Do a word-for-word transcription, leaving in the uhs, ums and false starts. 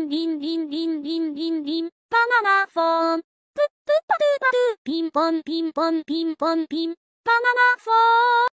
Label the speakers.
Speaker 1: リンリンリンリンリンリン、バナナフォン。プップッパドゥパドゥ、ピンポンピンポンピンポンピン、バナナフォン。